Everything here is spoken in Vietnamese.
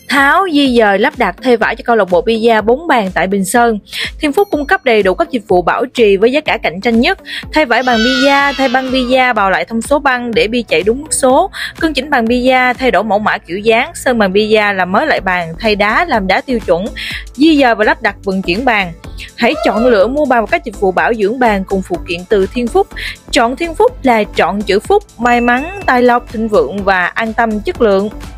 tháo, di dời, lắp đặt, thuê vải cho câu lạc bộ bida 4 bàn tại Bình Sơn. Thiên Phúc cung cấp đầy đủ các dịch vụ bảo trì với giá cả cạnh tranh nhất. Thay vải bằng bida, thay băng bida, bào lại thông số băng để bi chạy đúng mức số, cân chỉnh bàn bida, thay đổi mẫu mã kiểu dáng, sơn bàn bida, làm mới lại bàn, thay đá, làm đá tiêu chuẩn, di dời và lắp đặt vận chuyển bàn. Hãy chọn lựa mua bàn và các dịch vụ bảo dưỡng bàn cùng phụ kiện từ Thiên Phúc. Chọn Thiên Phúc là chọn chữ phúc, may mắn, tài lộc, thịnh vượng và an tâm chất lượng.